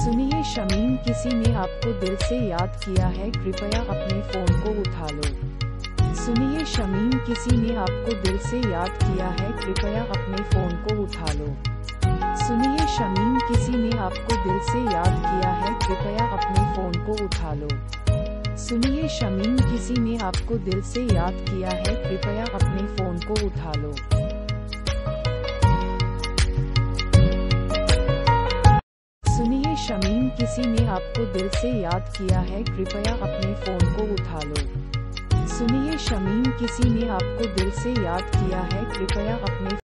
सुनिए शमीम, किसी ने आपको दिल से याद किया है, कृपया अपने फोन को उठा लो। सुनिए शमीम, किसी ने आपको दिल से याद किया है, कृपया अपने फोन को उठा लो। सुनिए शमीम, किसी ने आपको दिल से याद किया है, कृपया अपने फोन को उठा लो। सुनिए शमीम, किसी ने आपको दिल से याद किया है, कृपया अपने फोन को उठा लो। सुनिए शमीम, किसी ने आपको दिल से याद किया है, कृपया अपने फोन को उठा लो। सुनिए शमीम, किसी ने आपको दिल से याद किया है, कृपया अपने